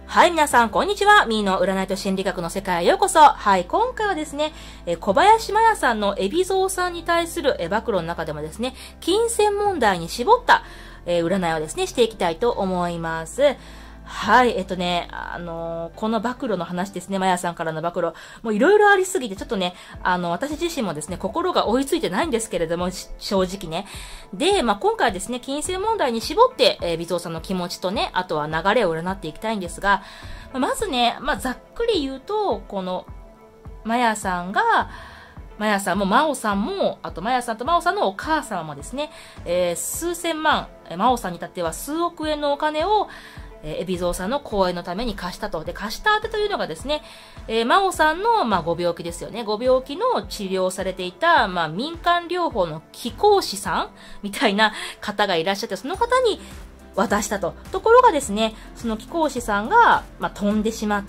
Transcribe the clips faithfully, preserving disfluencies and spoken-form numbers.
はい、皆さん、こんにちは。ミーの占いと心理学の世界へようこそ。はい、今回はですね、え小林麻耶さんの海老蔵さんに対するえ暴露の中でもですね、金銭問題に絞った、え占いをですね、していきたいと思います。はい、えっとね、あのー、この暴露の話ですね、まやさんからの暴露。もういろいろありすぎて、ちょっとね、あの、私自身もですね、心が追いついてないんですけれども、正直ね。で、まあ、今回はですね、金銭問題に絞って、えー、微蔵さんの気持ちとね、あとは流れを占っていきたいんですが、まずね、まあ、ざっくり言うと、この、まやさんが、まやさんも、まおさんも、あとまやさんとまおさんのお母様もですね、えー、数千万、まおさんに至っては数億円のお金を、えー、海老蔵さんの講演のために貸したと。で、貸した当てというのがですね、えー、真央さんの、まあ、ご病気ですよね。ご病気の治療をされていた、まあ、民間療法の貴公子さんみたいな方がいらっしゃって、その方に渡したと。ところがですね、その貴公子さんが、まあ、飛んでしまって、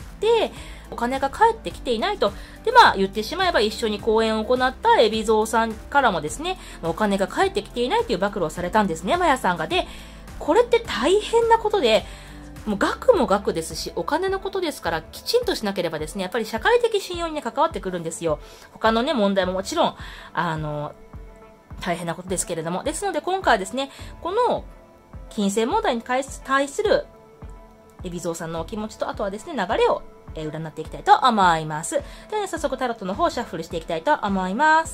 お金が返ってきていないと。で、まあ、言ってしまえば一緒に講演を行った海老蔵さんからもですね、お金が返ってきていないという暴露をされたんですね、まやさんが。で、これって大変なことで、もう額も額ですし、お金のことですから、きちんとしなければですね、やっぱり社会的信用にね、関わってくるんですよ。他のね、問題ももちろん、あの、大変なことですけれども。ですので、今回はですね、この、金銭問題に対する、海老蔵さんのお気持ちと、あとはですね、流れを、えー、占っていきたいと思います。ではね、早速タロットの方をシャッフルしていきたいと思います。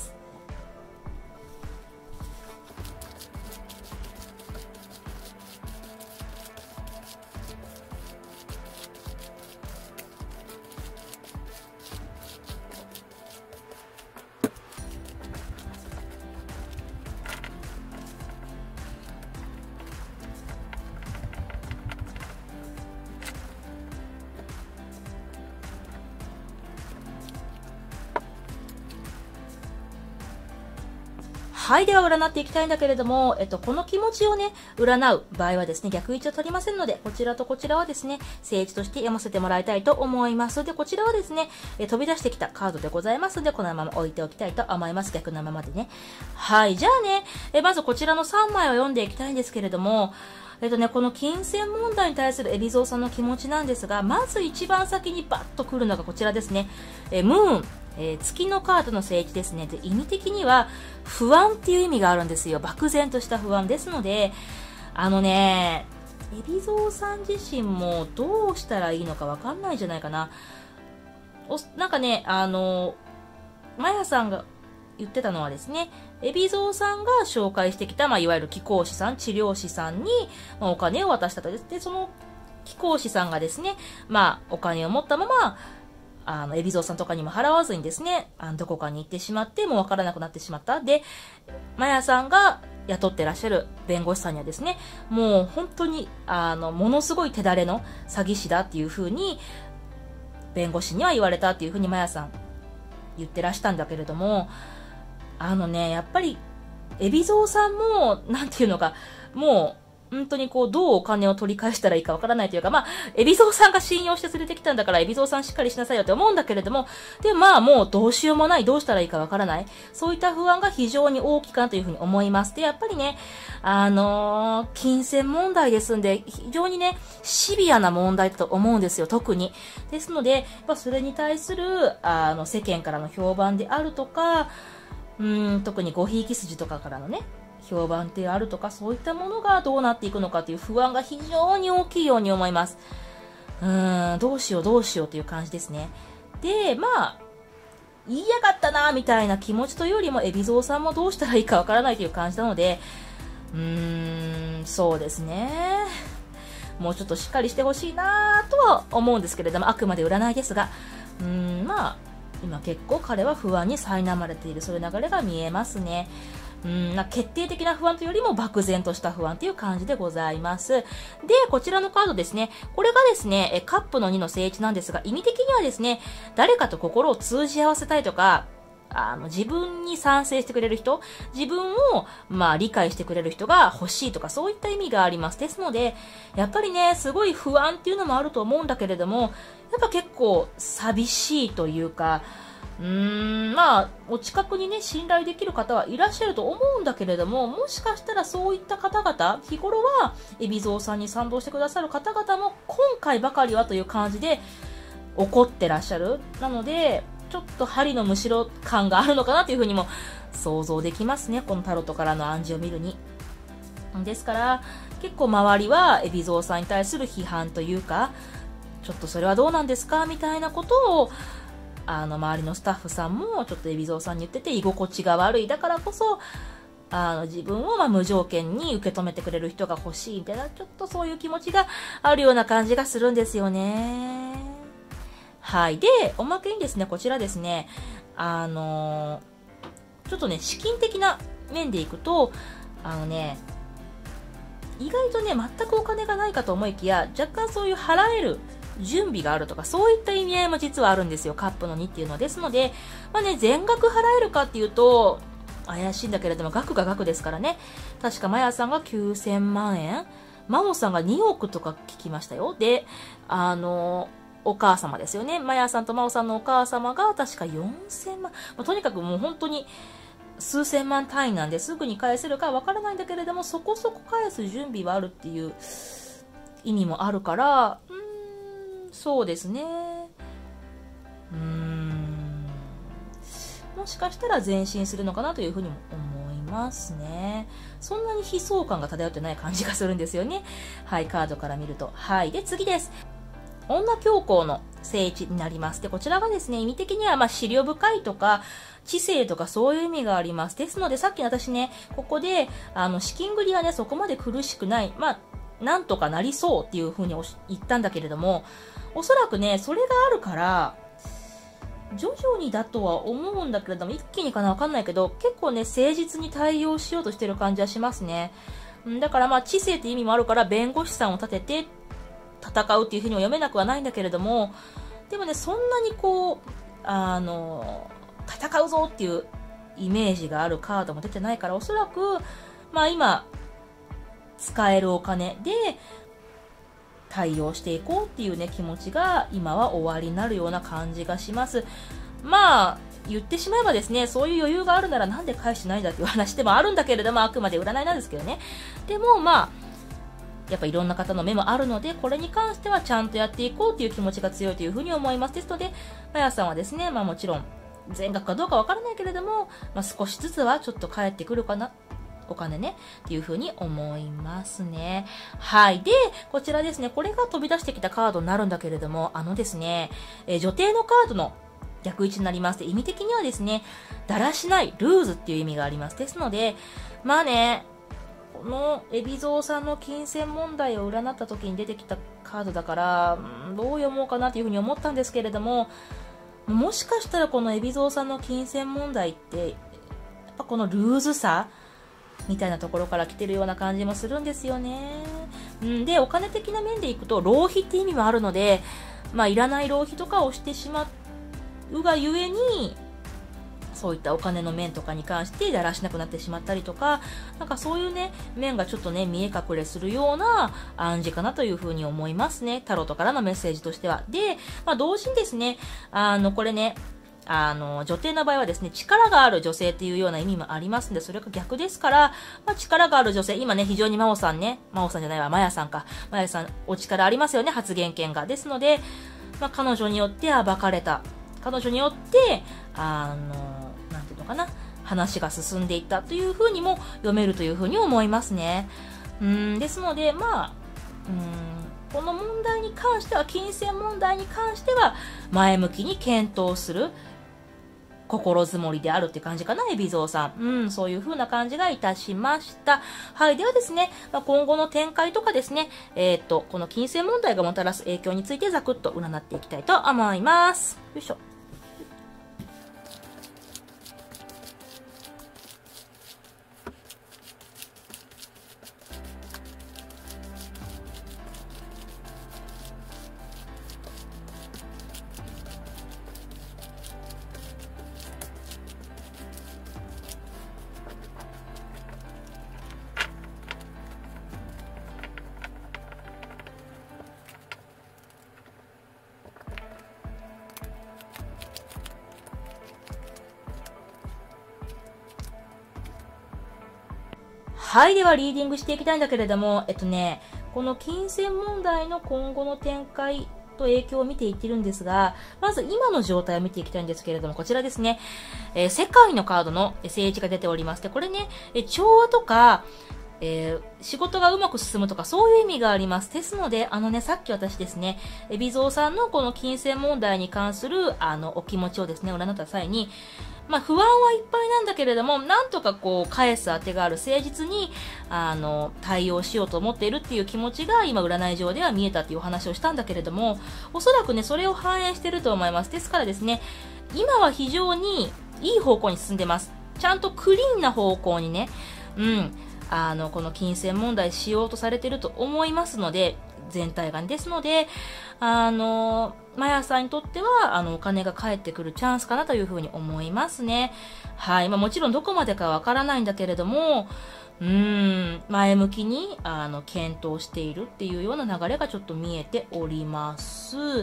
はい。では占っていきたいんだけれども、えっと、この気持ちをね、占う場合はですね、逆位置を取りませんので、こちらとこちらはですね、正位置として読ませてもらいたいと思います。で、こちらはですね、え飛び出してきたカードでございますので、このまま置いておきたいと思います。逆のままでね。はい。じゃあね、えまずこちらのさんまいを読んでいきたいんですけれども、えっとね、この金銭問題に対する海老蔵さんの気持ちなんですが、まず一番先にバッと来るのがこちらですね。えムーン。えー、月のカードの正位置ですね。で、意味的には不安っていう意味があるんですよ。漠然とした不安ですので、あのね、海老蔵さん自身もどうしたらいいのかわかんないんじゃないかな。おなんかね、あの、まやさんが言ってたのはですね、海老蔵さんが紹介してきた、まあ、いわゆる貴公子さん、治療師さんに、まあ、お金を渡したとです。で、その貴公子さんがですね、まあ、お金を持ったまま、あの、海老蔵さんとかにも払わずにですね、あの、どこかに行ってしまって、もうわからなくなってしまった。で、まやさんが雇ってらっしゃる弁護士さんにはですね、もう本当に、あの、ものすごい手だれの詐欺師だっていう風に、弁護士には言われたっていう風にまやさん言ってらしたんだけれども、あのね、やっぱり、海老蔵さんも、なんていうのか、もう、本当にこう、どうお金を取り返したらいいかわからないというか、まあ、海老蔵さんが信用して連れてきたんだから、海老蔵さんしっかりしなさいよって思うんだけれども、で、まあ、もうどうしようもない、どうしたらいいかわからない。そういった不安が非常に大きいかなというふうに思います。で、やっぱりね、あのー、金銭問題ですんで、非常にね、シビアな問題だと思うんですよ、特に。ですので、まあ、それに対する、あの、世間からの評判であるとか、うーん、特にごひいき筋とかからのね、評判であるとか、そういったものがどうなっていくのかという不安が非常に大きいように思います。うーん、どうしようどうしようという感じですね。で、まあ、言いやがったなみたいな気持ちというよりも、海老蔵さんもどうしたらいいかわからないという感じなので、うーん、そうですね。もうちょっとしっかりしてほしいなとは思うんですけれども、あくまで占いですが、うーん、まあ、今結構彼は不安に苛まれている、そういう流れが見えますね。うん、な決定的な不安というよりも漠然とした不安という感じでございます。で、こちらのカードですね。これがですね、カップのにの正位置なんですが、意味的にはですね、誰かと心を通じ合わせたいとか、あの、自分に賛成してくれる人、自分を、まあ、理解してくれる人が欲しいとか、そういった意味があります。ですので、やっぱりね、すごい不安っていうのもあると思うんだけれども、やっぱ結構寂しいというか、 うーん、まあ、お近くにね、信頼できる方はいらっしゃると思うんだけれども、もしかしたらそういった方々、日頃は、海老蔵さんに賛同してくださる方々も、今回ばかりはという感じで、怒ってらっしゃる。なので、ちょっと針のむしろ感があるのかなというふうにも想像できますね。このタロットからの暗示を見るに。ですから、結構周りは海老蔵さんに対する批判というか、ちょっとそれはどうなんですかみたいなことを、あの、周りのスタッフさんも、ちょっと海老蔵さんに言ってて、居心地が悪い。だからこそ、あの、自分をまあ無条件に受け止めてくれる人が欲しいみたいな、ちょっとそういう気持ちがあるような感じがするんですよね。はい。で、おまけにですね、こちらですね、あのー、ちょっとね、資金的な面でいくと、あのね、意外とね、全くお金がないかと思いきや、若干そういう払える準備があるとか、そういった意味合いも実はあるんですよ。カップのにっていうのですので、まあね、全額払えるかっていうと、怪しいんだけれども、額が額ですからね。確か、マヤさんがきゅうせんまんえん、マオさんがにおくとか聞きましたよ。で、あのー、お母様ですよね。マヤさんとマオさんのお母様が確かよんせんまん。まあ、とにかくもう本当に数千万単位なんですぐに返せるかわからないんだけれども、そこそこ返す準備はあるっていう意味もあるから、うーん、そうですね。うーん。もしかしたら前進するのかなというふうにも思いますね。そんなに悲壮感が漂ってない感じがするんですよね。はい、カードから見ると。はい。で、次です。女教皇の聖地になります。で、こちらがですね、意味的には、まあ、思慮深いとか、知性とかそういう意味があります。ですので、さっき私ね、ここで、あの、資金繰りはね、そこまで苦しくない。まあ、なんとかなりそうっていうふうに言ったんだけれども、おそらくね、それがあるから、徐々にだとは思うんだけれども、一気にかなわかんないけど、結構ね、誠実に対応しようとしてる感じはしますね。だからまあ、知性って意味もあるから、弁護士さんを立てて、戦うっていうふうにも読めなくはないんだけれども、でもね、そんなにこう、あの、戦うぞっていうイメージがあるカードも出てないから、おそらく、まあ今、使えるお金で対応していこうっていうね、気持ちが今は終わりになるような感じがします。まあ、言ってしまえばですね、そういう余裕があるならなんで返してないんだっていう話でもあるんだけれども、あくまで占いなんですけどね。でもまあ、やっぱいろんな方の目もあるので、これに関してはちゃんとやっていこうという気持ちが強いというふうに思います。ですので、マヤさんはですね、まあもちろん、全額かどうかわからないけれども、まあ少しずつはちょっと返ってくるかな、お金ね、っていうふうに思いますね。はい。で、こちらですね、これが飛び出してきたカードになるんだけれども、あのですね、えー、女帝のカードの逆位置になります。意味的にはですね、だらしない、ルーズっていう意味があります。ですので、まあね、この海老蔵さんの金銭問題を占った時に出てきたカードだから、うん、どう読もうかなというふうに思ったんですけれども、もしかしたらこの海老蔵さんの金銭問題って、やっぱこのルーズさみたいなところから来てるような感じもするんですよね。うん、で、お金的な面でいくと、浪費って意味もあるので、まあ、いらない浪費とかをしてしまうがゆえに、そういったお金の面とかに関してだらしなくなってしまったりとか、なんかそういうね、面がちょっとね、見え隠れするような暗示かなというふうに思いますね。タロットからのメッセージとしては。で、まあ同時にですね、あの、これね、あの、女帝の場合はですね、力がある女性っていうような意味もありますんで、それが逆ですから、まあ力がある女性、今ね、非常に真央さんね、真央さんじゃないわ、マヤさんか。マヤさん、お力ありますよね、発言権が。ですので、まあ彼女によって暴かれた。彼女によって、あの、なんていうのかな、話が進んでいったというふうにも読めるというふうに思いますね。うん、ですので、まあ、うん、この問題に関しては、金銭問題に関しては、前向きに検討する心づもりであるって感じかな、海老蔵さん。うん、そういう風な感じがいたしました。はい。ではですね、まあ、今後の展開とかですね、えっと、この金銭問題がもたらす影響についてざくっと占っていきたいと思います。よいしょ。 はい、ではリーディングしていきたいんだけれども、えっとね、この金銭問題の今後の展開と影響を見ていってるんですが、まず今の状態を見ていきたいんですけれども、こちらですね、えー、世界のカードの政治が出ておりまして、これね、え調和とか、えー、仕事がうまく進むとかそういう意味があります。ですので、あのね、さっき私ですね、えびぞうさんのこの金銭問題に関するあのお気持ちをですね、占った際に、まあ不安はいっぱいなんだけれども、なんとかこう返す当てがある、誠実にあの対応しようと思っているっていう気持ちが今占い上では見えたっていうお話をしたんだけれども、おそらくね、それを反映していると思います。ですからですね、今は非常にいい方向に進んでます。ちゃんとクリーンな方向にね、うん、あの、この金銭問題しようとされていると思いますので、全体が、ね、ですので、あの、マヤさんにとっては、あの、お金が返ってくるチャンスかなというふうに思いますね。はい。まあもちろんどこまでかわからないんだけれども、うーん、前向きに、あの、検討しているっていうような流れがちょっと見えております。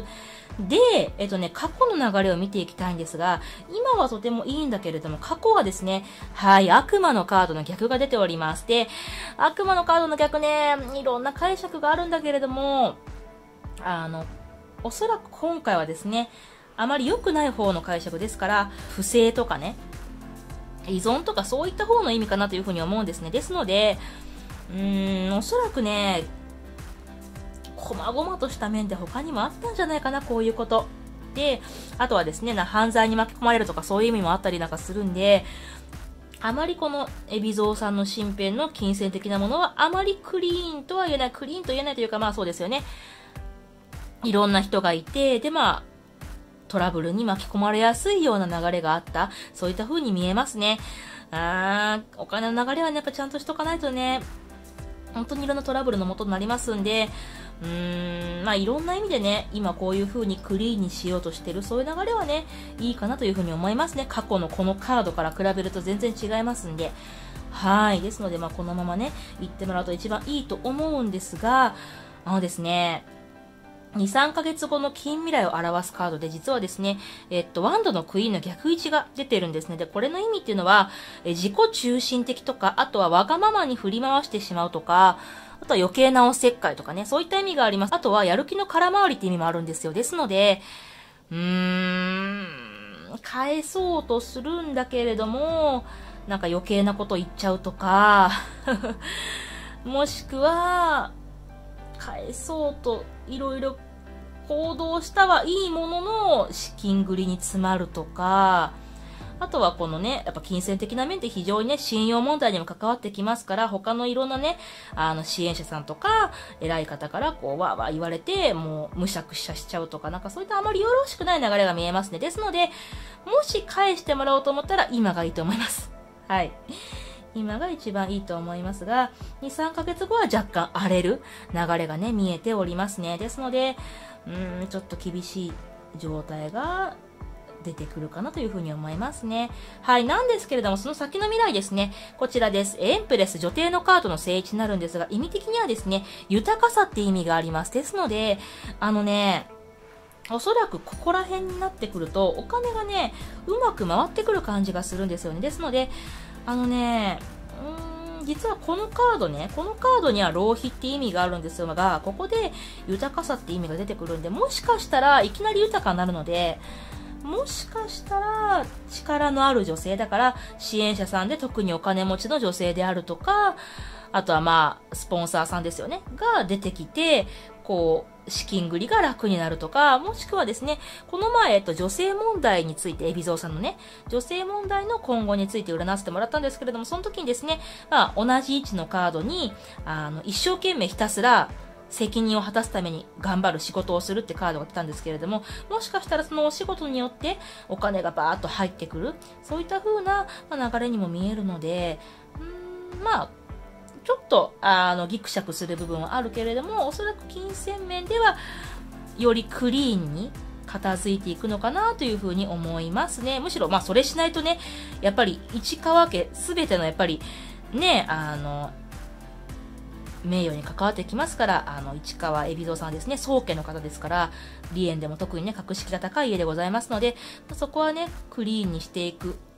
で、えっとね、過去の流れを見ていきたいんですが、今はとてもいいんだけれども、過去はですね、はい、悪魔のカードの逆が出ております。で、悪魔のカードの逆ね、いろんな解釈があるんだけれども、あの、おそらく今回はですね、あまり良くない方の解釈ですから、不正とかね、依存とかそういった方の意味かなというふうに思うんですね。ですので、うーん、おそらくね、細々とした面で他にもあったんじゃないかな、こういうこと。で、あとはですね、犯罪に巻き込まれるとかそういう意味もあったりなんかするんで、あまりこの海老蔵さんの身辺の金銭的なものはあまりクリーンとは言えない、クリーンと言えないというか、まあそうですよね。いろんな人がいて、でまあ、トラブルに巻き込まれやすいような流れがあった。そういった風に見えますね。あー、お金の流れはね、やっぱちゃんとしとかないとね、本当にいろんなトラブルの元になりますんで、うーん、まあいろんな意味でね、今こういう風にクリーンにしようとしてる、そういう流れはね、いいかなという風に思いますね。過去のこのカードから比べると全然違いますんで。はい。ですので、まあこのままね、行ってもらうと一番いいと思うんですが、あのですね、に、さんかげつごの近未来を表すカードで、実はですね、えっと、ワンドのクイーンの逆位置が出てるんですね。で、これの意味っていうのは、え自己中心的とか、あとはわがままに振り回してしまうとか、あとは余計なおせっかいとかね、そういった意味があります。あとは、やる気の空回りって意味もあるんですよ。ですので、うーん、返そうとするんだけれども、なんか余計なこと言っちゃうとか、もしくは、返そうといろいろ行動したはいいものの資金繰りに詰まるとか、あとはこのね、やっぱ金銭的な面って非常にね、信用問題にも関わってきますから、他のいろんなね、あの支援者さんとか、偉い方からこう、わーわー言われて、もうむしゃくしゃしちゃうとか、なんかそういったあまりよろしくない流れが見えますね。ですので、もし返してもらおうと思ったら今がいいと思います。はい。今が一番いいと思いますが、に、さんかげつごは若干荒れる流れがね、見えておりますね。ですので、うーん、ちょっと厳しい状態が出てくるかなというふうに思いますね。はい、なんですけれども、その先の未来ですね。こちらです。エンプレス、女帝のカードの正位置になるんですが、意味的にはですね、豊かさって意味があります。ですので、あのね、おそらくここら辺になってくると、お金がね、うまく回ってくる感じがするんですよね。ですので、あのね、うーん、実はこのカードね、このカードには浪費って意味があるんですよが、ここで豊かさって意味が出てくるんで、もしかしたらいきなり豊かになるので、もしかしたら力のある女性だから支援者さんで特にお金持ちの女性であるとか、あとはまあスポンサーさんですよねが出てきて、こう資金繰りが楽になるとか、もしくはですね、この前、えっと、女性問題について、海老蔵さんのね、女性問題の今後について占わせてもらったんですけれども、その時にですね、まあ、同じ位置のカードに、あの、一生懸命ひたすら、責任を果たすために頑張る仕事をするってカードが来たんですけれども、もしかしたらそのお仕事によってお金がバーッと入ってくる、そういった風な流れにも見えるので、うーん、まあ、ちょっと、あの、ギクシャクする部分はあるけれども、おそらく金銭面では、よりクリーンに片付いていくのかなというふうに思いますね。むしろ、まあ、それしないとね、やっぱり、市川家、すべてのやっぱり、ね、あの、名誉に関わってきますから、あの、市川海老蔵さんはですね、宗家の方ですから、梨園でも特にね、格式が高い家でございますので、そこはね、クリーンにしていく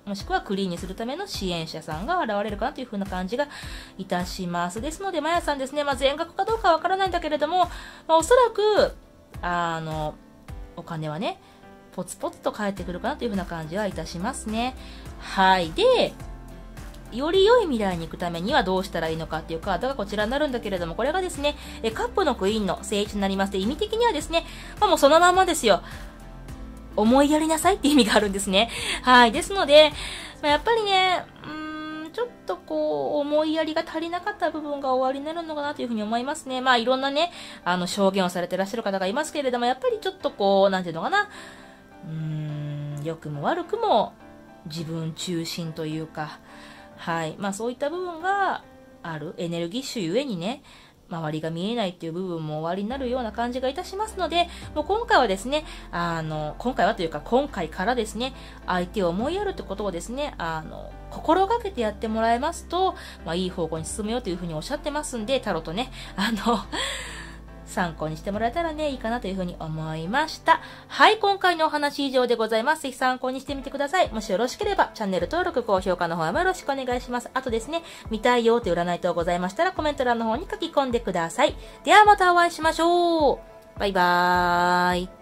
もしくはクリーンにするための支援者さんが現れるかなという風な感じがいたします。ですので、まやさんですね、まあ、全額かどうかわからないんだけれども、まあ、おそらく、あの、お金はね、ポツポツと返ってくるかなという風な感じはいたしますね。はい。で、より良い未来に行くためにはどうしたらいいのかっていうカードがこちらになるんだけれども、これがですね、カップのクイーンの聖地になりまして、意味的にはですね、まあ、もうそのまんまですよ。思いやりなさいって意味があるんですね。はい。ですので、まあ、やっぱりね、うーん、ちょっとこう、思いやりが足りなかった部分が終わりになるのかなというふうに思いますね。まあ、いろんなね、あの、証言をされていらっしゃる方がいますけれども、やっぱりちょっとこう、なんていうのかな、うーん、良くも悪くも自分中心というか、はい。まあ、そういった部分がある。エネルギッシュゆえにね、周りが見えないっていう部分も終わりになるような感じがいたしますので、もう今回はですね、あの、今回はというか今回からですね、相手を思いやるってことをですね、あの、心がけてやってもらえますと、まあ、いい方向に進むよというふうにおっしゃってますんで、タロットね、あの、参考にしてもらえたらね、いいかなというふうに思いました。はい、今回のお話以上でございます。ぜひ参考にしてみてください。もしよろしければ、チャンネル登録、高評価の方もよろしくお願いします。あとですね、見たいよという占い等ございましたら、コメント欄の方に書き込んでください。ではまたお会いしましょう。バイバーイ。